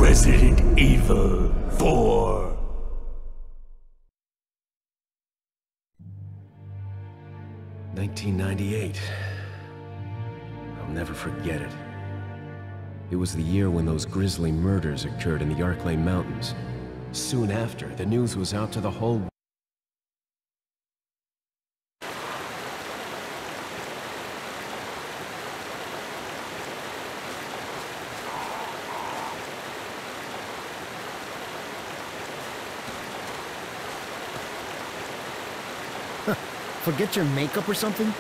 Resident Evil 4. "1998. I'll never forget it. It was the year when those grisly murders occurred in the Arklay Mountains. Soon after, the news was out to the whole Forget your makeup or something?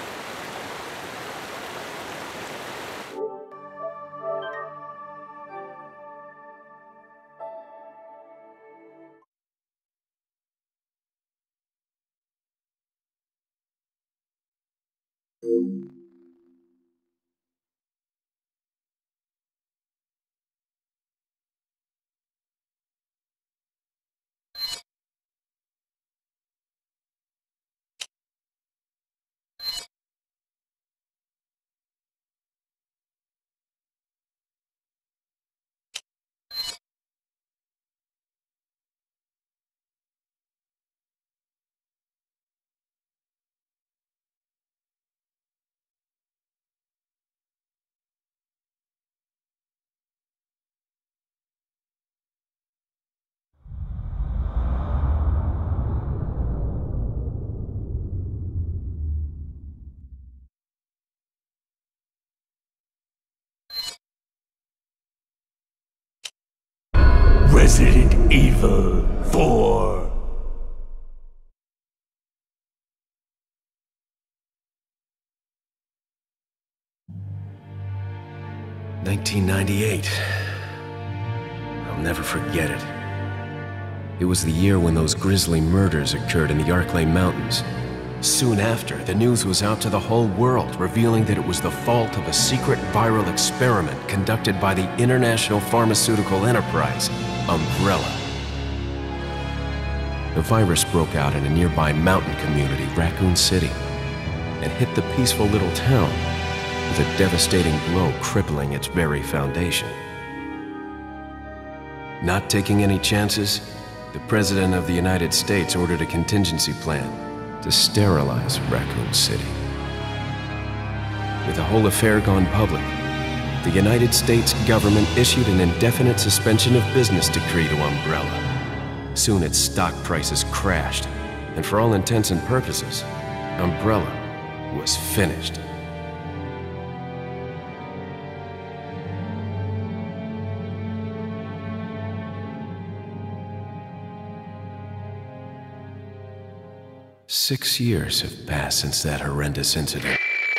Resident Evil 4. "1998. I'll never forget it. It was the year when those grisly murders occurred in the Arklay Mountains. Soon after, the news was out to the whole world, revealing that it was the fault of a secret viral experiment conducted by the international pharmaceutical enterprise, Umbrella. The virus broke out in a nearby mountain community, Raccoon City, and hit the peaceful little town with a devastating blow crippling its very foundation. Not taking any chances, the President of the United States ordered a contingency plan to sterilize Raccoon City. With the whole affair gone public, the United States government issued an indefinite suspension of business decree to Umbrella. Soon its stock prices crashed, and for all intents and purposes, Umbrella was finished. "6 years have passed since that horrendous incident.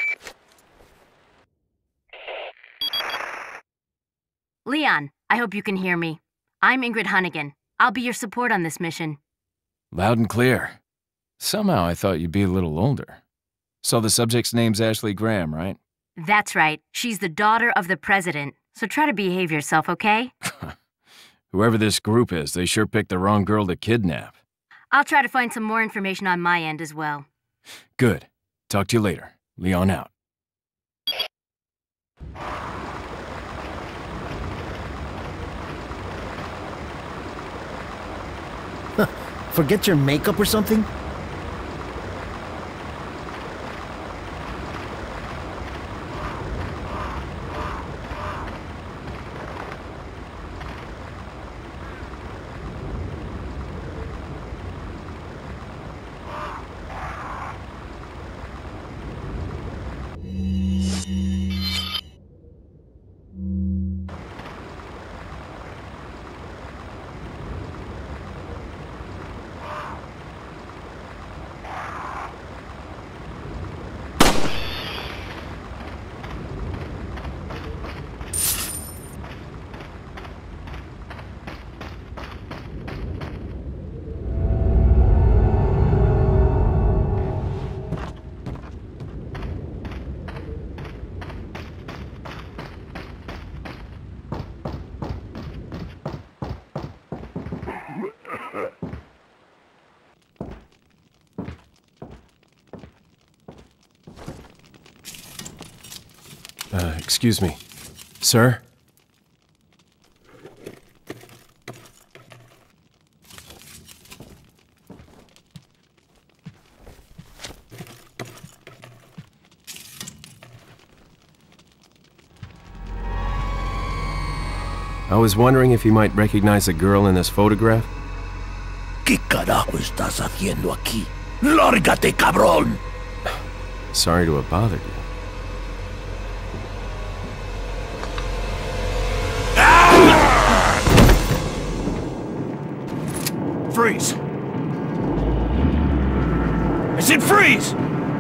Leon, I hope you can hear me. I'm Ingrid Hunnigan. I'll be your support on this mission. Loud and clear. Somehow I thought you'd be a little older. So the subject's name's Ashley Graham, right? That's right. She's the daughter of the president. So try to behave yourself, okay? Whoever this group is, they sure picked the wrong girl to kidnap. I'll try to find some more information on my end as well. Good. Talk to you later. Leon out. Forget your makeup or something? Excuse me. Sir? I was wondering if you might recognize the girl in this photograph? ¿Qué carajo estás haciendo aquí? ¡Lárgate, cabrón! Sorry to have bothered you. Freeze! I said freeze!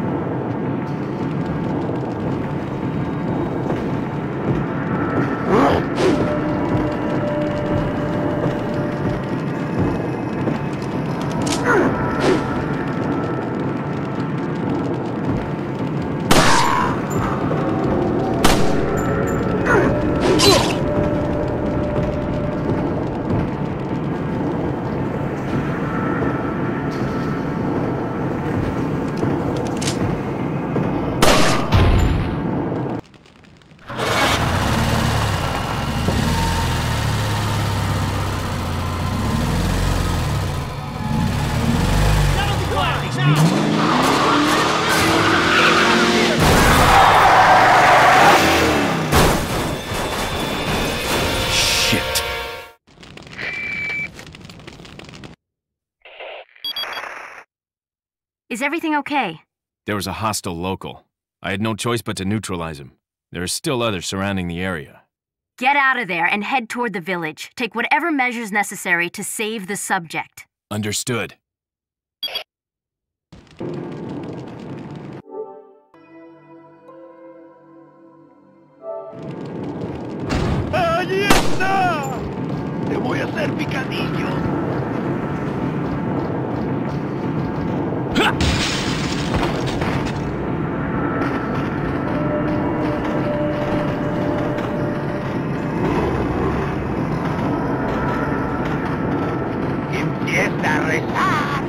Is everything okay? There was a hostile local. I had no choice but to neutralize him. There are still others surrounding the area. Get out of there and head toward the village. Take whatever measures necessary to save the subject. Understood. ¡Allí está! ¡Te voy a hacer picadillo! Empieza a rezar.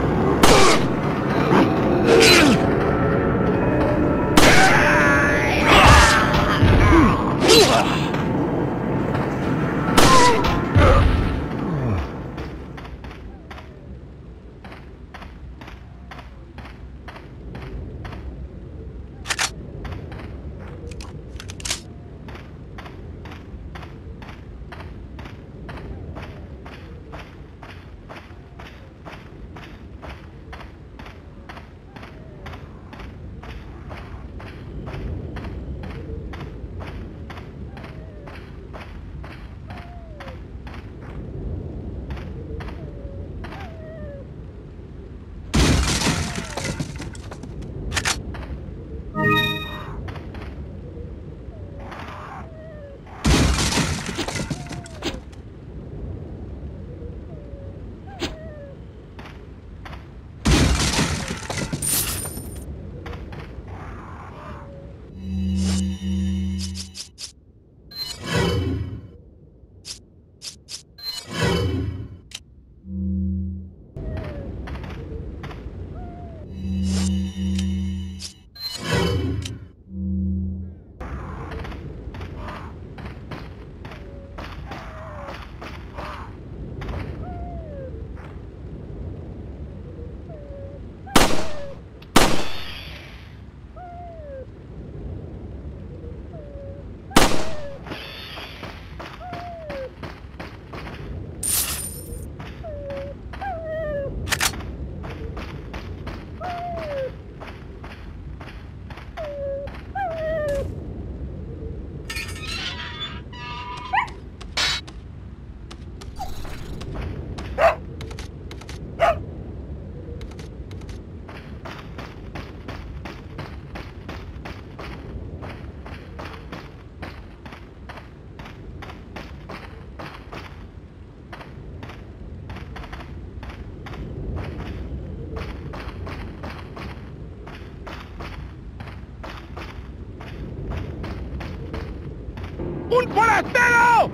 ¡Un forastero!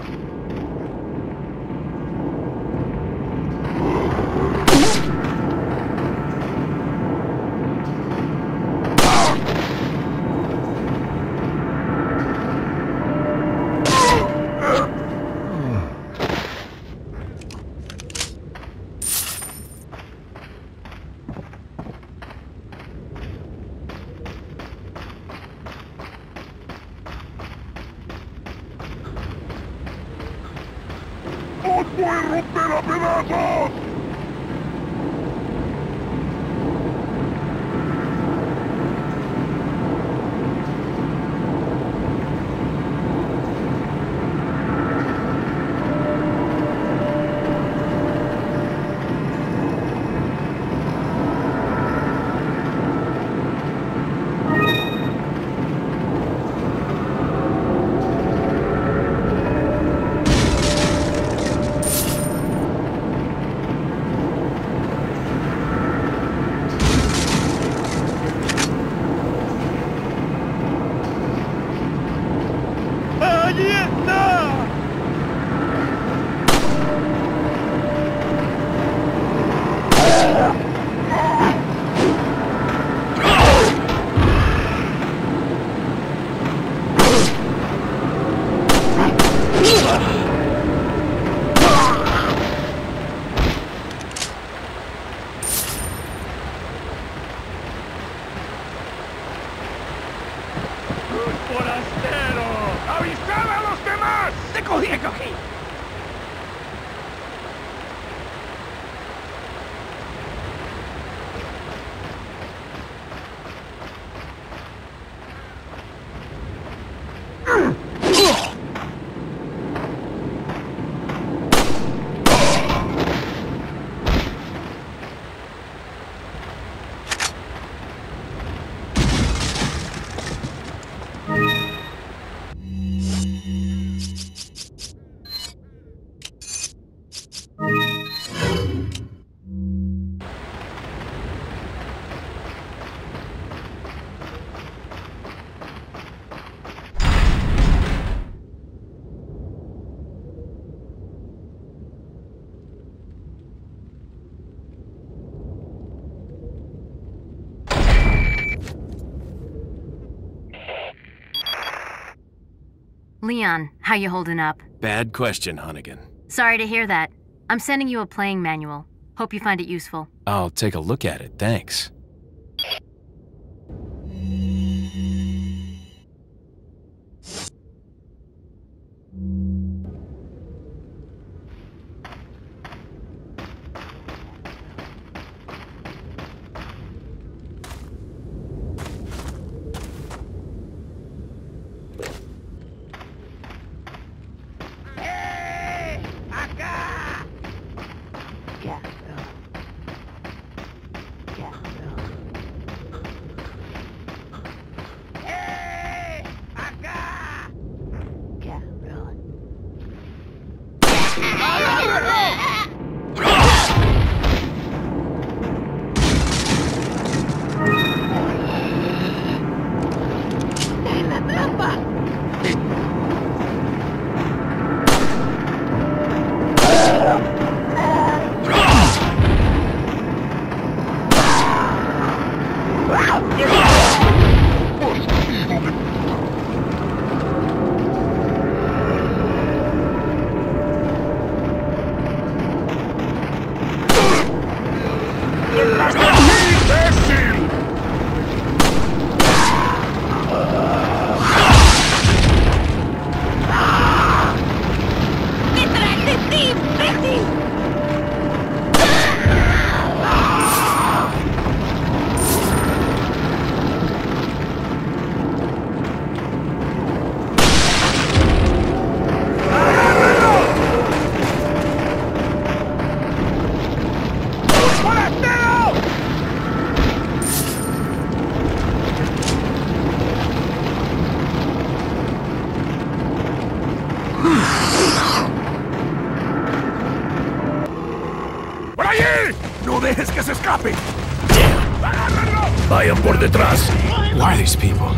voy a romper a pedazos! ¡Allí está! ¡Un forastero! ¡Avisad a los demás! ¡Te cogí! Leon, how you holding up? Bad question, Hunnigan. Sorry to hear that. I'm sending you a playing manual. Hope you find it useful. I'll take a look at it, thanks. ¡Por allí! ¡No dejes que se escape! ¡Agárrenlo! Vayan por detrás. Who are these people?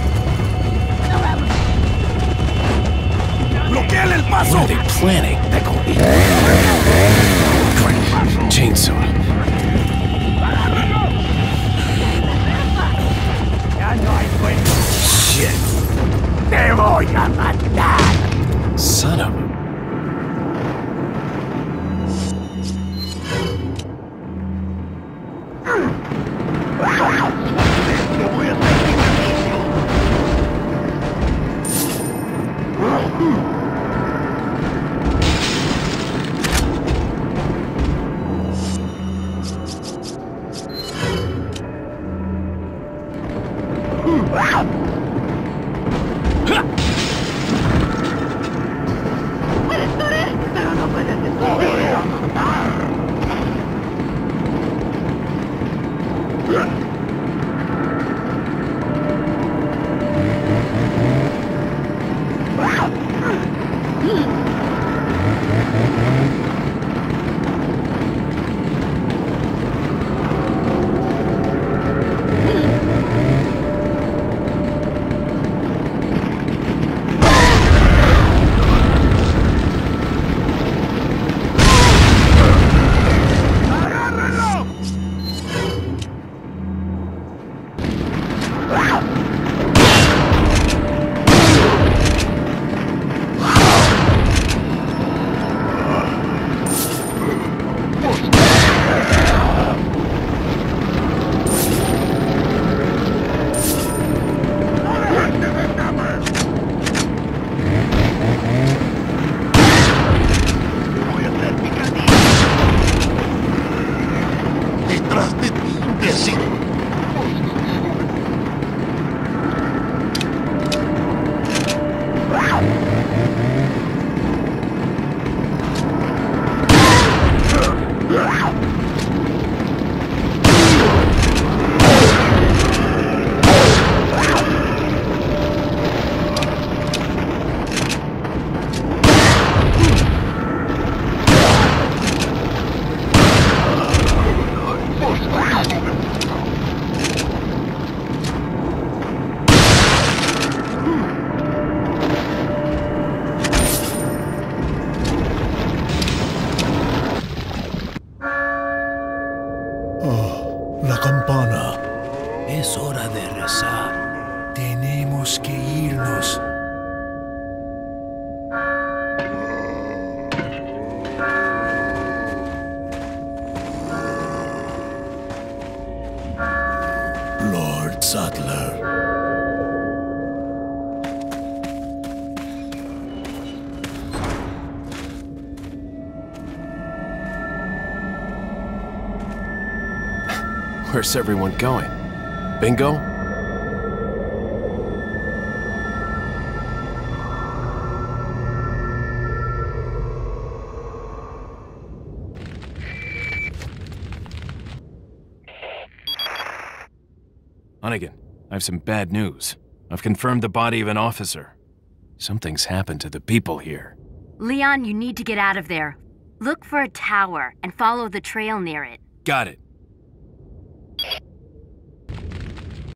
¡Bloqueen el paso! What are they planning? Crap. Chainsaw. ¡Ya no hay vuelta! Shit. ¡Te voy a matar! Son of a... ¡Te voy a hacer picadillo! La campana. Es hora de rezar. Tenemos que irnos. Lord Sattler. Where's everyone going? Bingo? Hunnigan, I have some bad news. I've confirmed the body of an officer. Something's happened to the people here. Leon, you need to get out of there. Look for a tower and follow the trail near it. Got it.